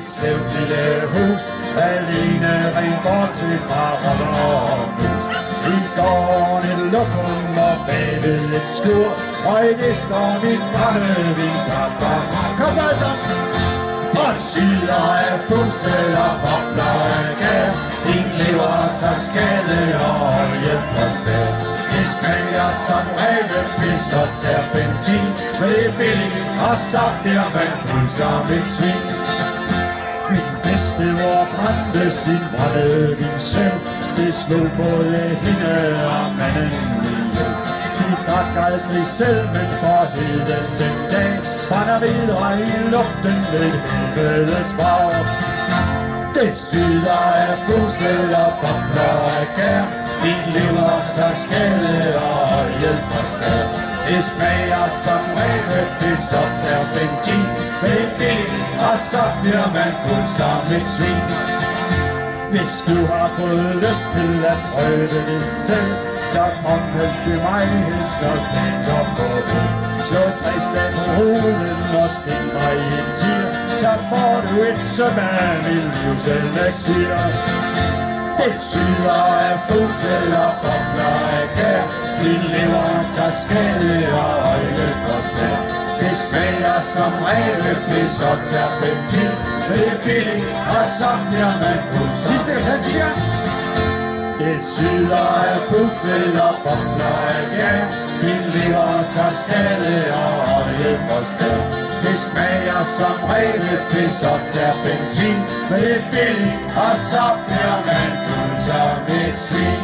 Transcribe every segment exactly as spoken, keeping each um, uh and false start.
skævt lille hus, alene rent bortset fra rotter og mus. I gården et lokum og bagved et skur, og i det står mit brændevindshopper. Kom så altså! Og det syder af fussel og bobler af gær. Din lever tager skade og olie på sted. Det smager som rævepis og terpentin, men det er billigt, og så bliver man fuld som et svin. Min bedstemor brændte sin brændevin selv. Det slog både hende og manden ihjel. De drak aldrig selv, men for hele den dag brænder videre i luften ved helvedes brag. Det syder af fussel og bobler af gær. Din lever tager skade og hjælp fra sted. Det smager som rævepis og terpentin, men det er billigt, og så bliver man fuld som et svin. Hvis du har fået lyst til at prøve det selv, så omkøb du mig helst og knækker på det. Slå tre slag på hovedet og stik mig i en tier, så får du et søm af mit livselmeksir. Det syder af fussel og bobler af gær. Din lever tager skade og øjne for stær. Det smager som rævepis og terpentin, men det er billigt, og så bliver man fuld. Sidste gang, siger det syder af fussel og bobler af gær. Din lever tager skade og øjne for stær. Det smager som rævepis og terpentin, men det er billigt, og så bliver man fuld som et svin.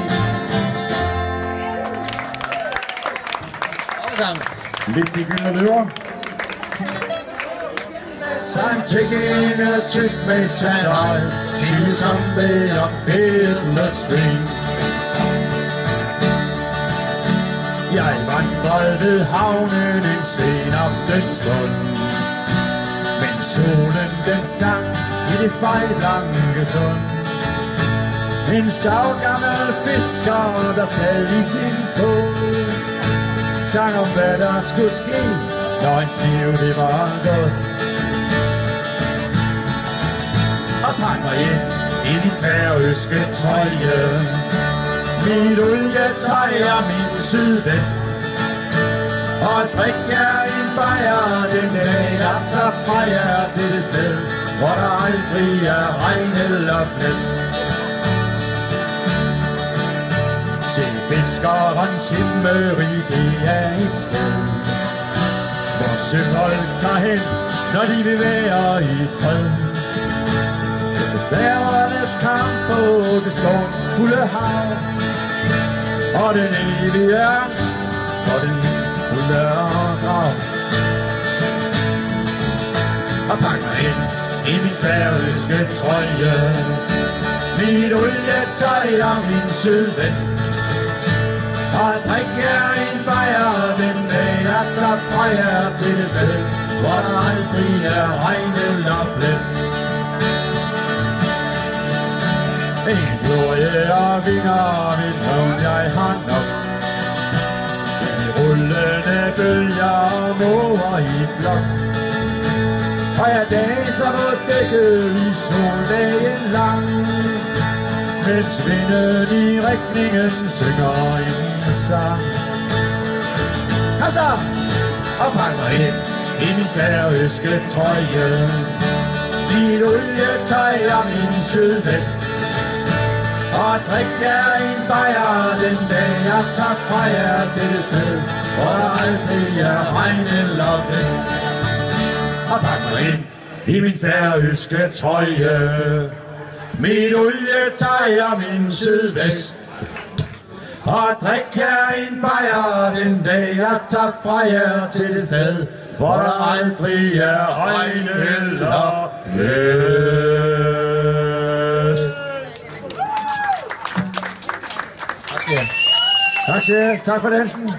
Lidt de gyldne løver. Samtidig er tyk med sandhøj, til som det er fedende svin. Jeg vandrede ved havnen en sen aftenstund, men solen den sang i det spejlblanke sund. En stavgammel fisker, der sad i sin båd, sang om hvad der skulle ske, når en snev det var gået. Og pak mig ind i din færøske trøje, mit olietøj og min sydvest, og drik jer en bajer den dag jeg tager fra jer til det sted, hvor der aldrig er regn eller blæst. Til fiskerens himmerig, det er et sted, hvor søfolk tager hen, når de vil være i fred. Bærernes kamp på det stormfulde hav, og den evige angst for den fulde grav. Og pak mig ind i min færøske trøje, mit olietøj og min sydvest, og drik jer en bajer den dag jeg tager fra jer til det sted, hvor der aldrig er regn eller blæst. En glorie og vinger, mit havn jeg har nok, i rullende bølger og måger i flok. Og jeg daser på dækket i soldagen lang, mens vinden i rigningen synger en sang. Kom så! Og pak mig ind i min færøske trøje, mit olietøj og min sydvest, og drik jer en bajer den dag jeg tager fra jer til det sted, hvor der aldrig er regn eller blæst. Og pak mig ind i min færøske trøje, mit olietøj og min sydvest, og drik jer en bajer den dag jeg tager fra jer til det sted, hvor der aldrig er regn eller blæst. Yeah. Tak, chef. Tak for dansen. Okay,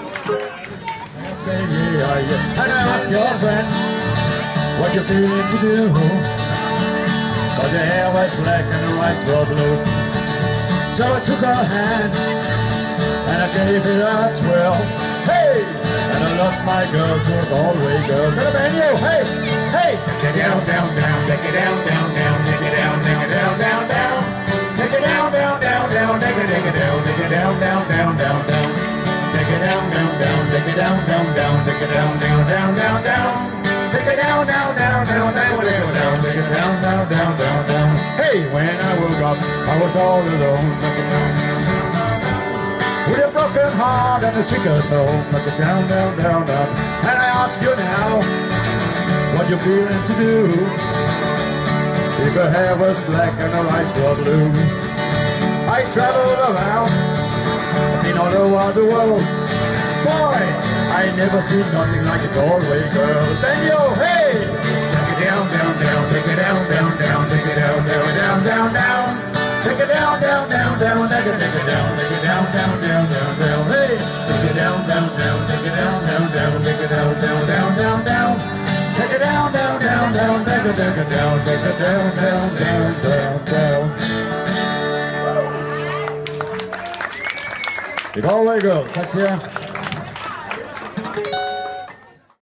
yeah, yeah. And I ask your friend what you're feeling to do, cause your hair was black and the lights were blue. So I took her hand and I gave it a twirl. Hey! And I lost my girl to a Galway girl. So the menu, hey! Hey! Take it down, down, down, take it down, down. down, down, down, down, down. Take it down, down, down, down, down, down, down, take it down, down, down, down, down. Hey, when I woke up, I was all alone. With a broken heart and a chicken home, take it down, down, down, down. And I ask you now, what you feeling to do? If her hair was black and her eyes were blue. I traveled around in all over the world. Boy, I never seen nothing like a Galway girl. Then yo, hey! Take it down, down, down, take it down, down, down, take it down, down, down, down, down. Take it down, down, down, down, take it, take it down, take it down, down, down, down, down. Hey! Take it down, down, down, take it down, down, down, take it down, down, down, down, down. Take it down, down, down, down, take it, take it down, take it down, down, down, down, down. The Galway Girl, tak siger jeg.